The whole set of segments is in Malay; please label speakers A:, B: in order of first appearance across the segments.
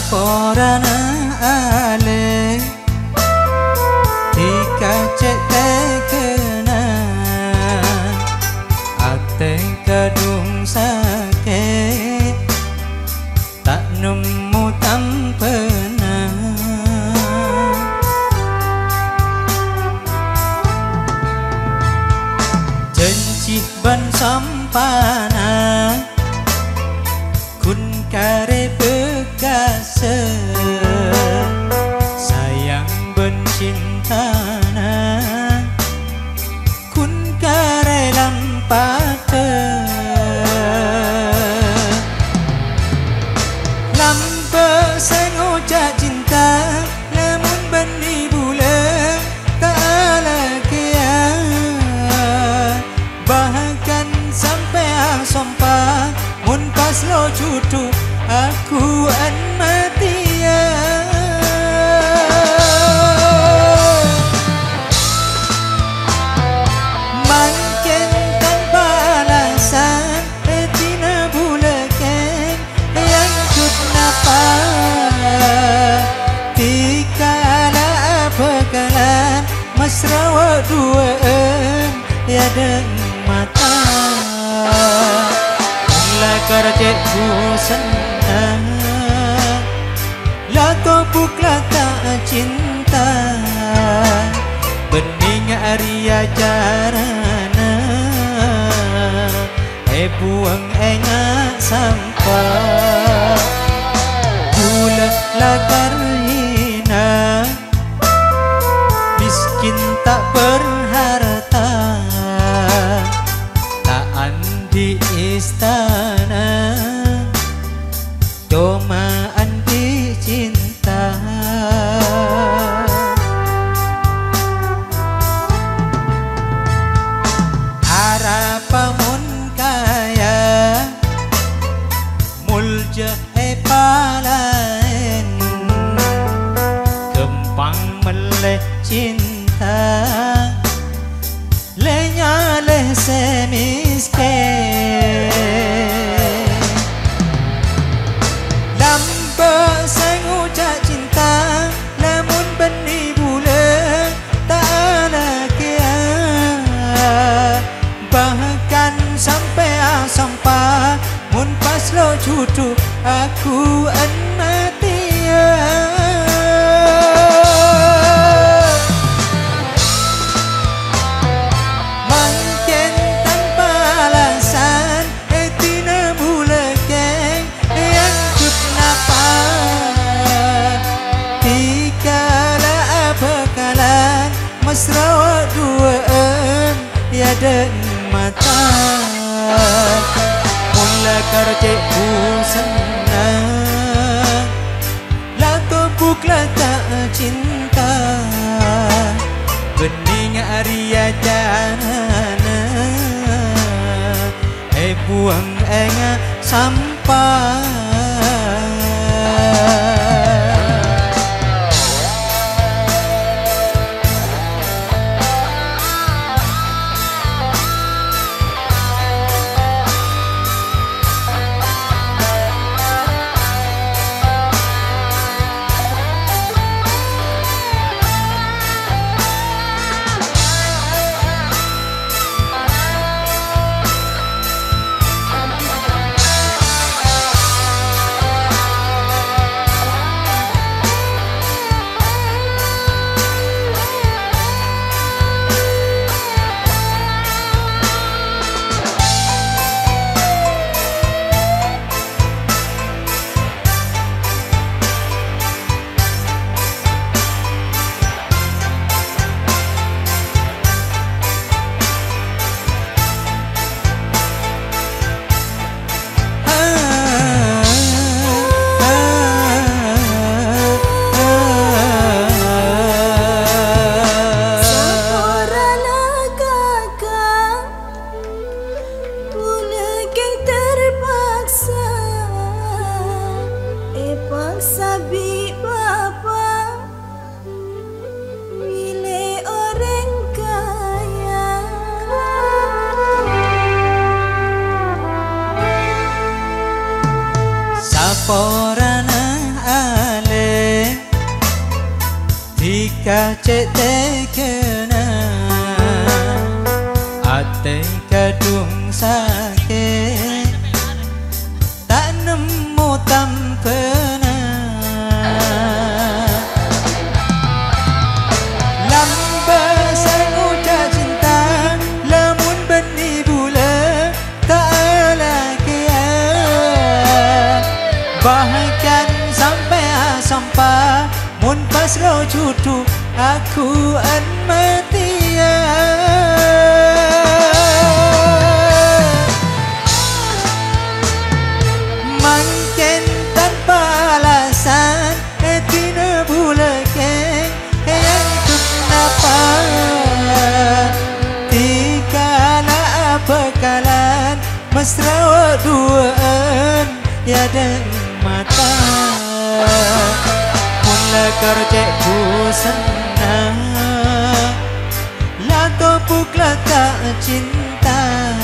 A: Saporana ale tika cek tekena ate kadung sakit tak nemu tampena janji ban sampana kun kare bekasa sayang bencintana kun kare lampate lampe sengoja cinta namun benih bulan tak ala kia bahkan sampai asompa mun pas lo cucu aku an mati ya makin tanpa alasan tina buleken yang cut napa tikala bekalan mesra duaan ya deng mata lakar cekku senang la topuk la tak cinta bening Arya carana buang enga sampah gula lakar hina miskin tak berharta di istana cuma anti cinta harapamun kaya mulja palaen gempang meleh cinta lenya leh semiskin lambe sengucap cinta namun benih bulan tak ada kia bahkan sampai asampa mun pas lo cucu aku an mati ya mesra duaan ya dan mata mula karceku senang la topuk la tak cinta bening Arya janana buang enga sampah Porana cek tekena ate kadung sakit tak nemu tampena lamba sanguda cinta lamun beni bula tak ala kaya bahkan sampai sampah mun pas lo cutu aku an matia mungkin tanpa alasan tina bulake yang kenapa tikala apa kalan mesra duaan ya dan mata mula kerjaku senang lato pukla tak cinta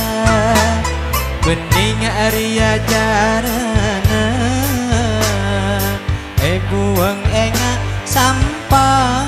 A: bening Arya jarana buang enga sampah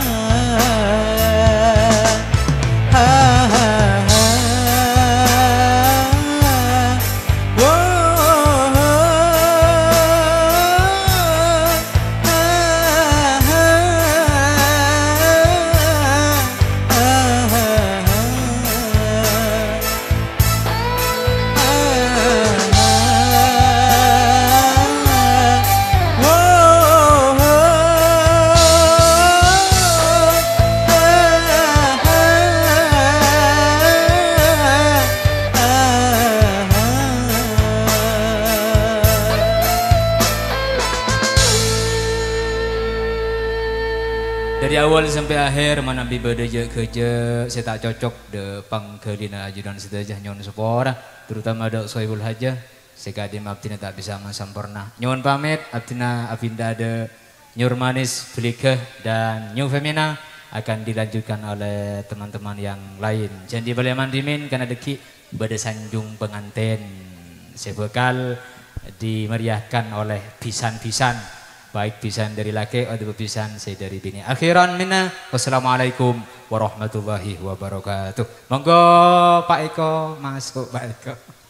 A: dari awal sampai akhir mana bi bedeje kerja saya tak cocok de pang ke dina ajudan sedajah nyon sepora terutama ada Sohibul Haja sekadim abdina tak bisa sempurna nyon pamit abdina abinda ada Nyur Manis Belikeh dan New Femina akan dilanjutkan oleh teman-teman yang lain jangan dibalik mandimin karena deki pada sanjung pengantin sebekal dimeriahkan oleh pisan-pisan baik pisan dari laki atau pisan saya dari bini. Akhiran minna wassalamualaikum warahmatullahi wabarakatuh. Monggo Pak Eko, Mas Pak Eko.